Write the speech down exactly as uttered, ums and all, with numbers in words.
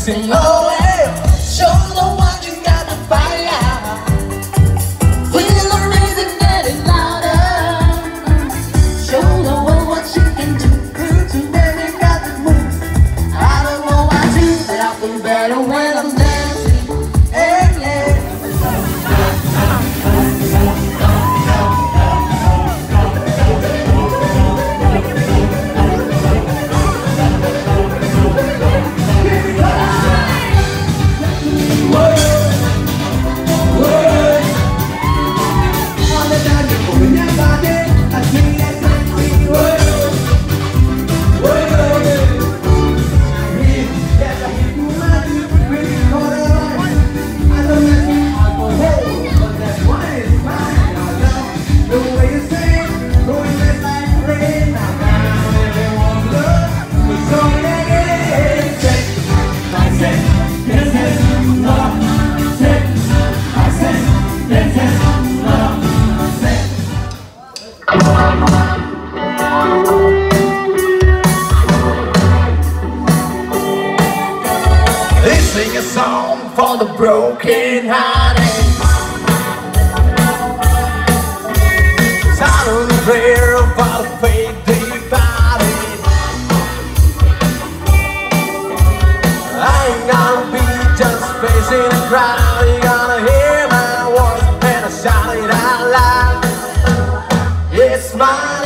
sing low, show the one you got the fire. Feel the music getting louder. Show the world what you can do. Today we got the move. I don't know why I do, but I feel better when I'm dancing. Hey, hey. They sing a song for the broken hearted, silent prayer for the faith divided. I ain't gonna be just facing a crowd. You're gonna hear my voice and I shout it out loud. It's mine.